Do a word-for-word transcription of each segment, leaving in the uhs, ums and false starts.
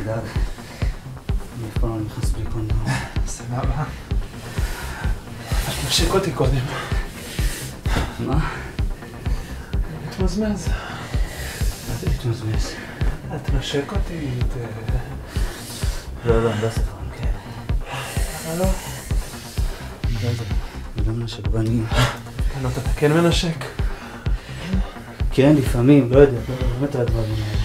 תדאג. אני אף פעם לא נכנס בלי קונדום. סבבה. אתה תנשק אותי קודם. מה? תמזמז. מה זה תמזמז? תנשק אותי, ת... לא, לא, אני לא עושה דברים כאלה. הלו? לא, זה לא מנשק בנים. לא, אתה כן מנשק? כן, לפעמים, לא יודע, באמת על הדברים האלה.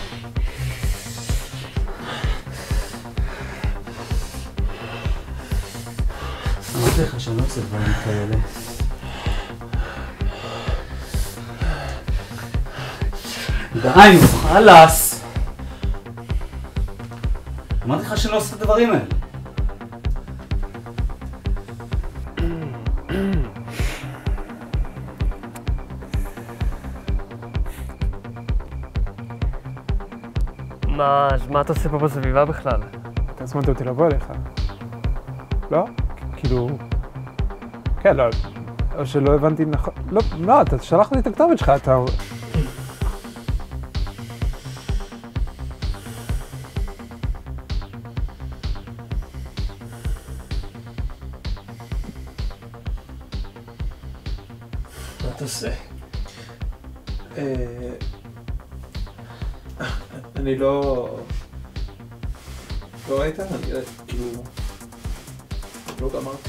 אמרתי לך שאני לא עושה דברים כאלה. די, חלאס! אמרתי לך שאני לא עושה את הדברים האלה. מה, מה אתה עושה פה בסביבה בכלל? אתה הזמנת אותי לבוא אליך. לא? כאילו... כן, לא... או שלא הבנתי נכון... לא, לא, אתה שלח לי את הכתובת שלך, אתה... מה אתה עושה? אני לא... לא ראית? אני כאילו... לא גמרתי.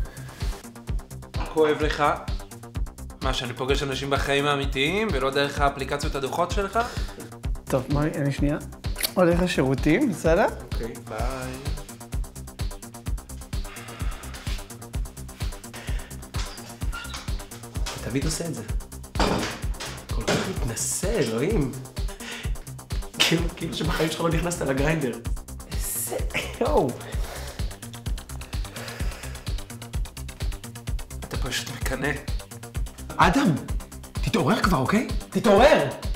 כואב לך? מה, שאני פוגש אנשים בחיים האמיתיים ולא דרך האפליקציות הדוחות שלך? טוב, מה, אני שנייה. הולך לשירותים, בסדר? אוקיי, ביי. אתה תמיד עושה את זה. כל כך מתנסה, אלוהים. כאילו, כאילו שבחיים שלך לא נכנסת לגריינדר. איזה... יואו. אתה פשוט מקנא. אדם, תתעורר כבר, אוקיי? תתעורר!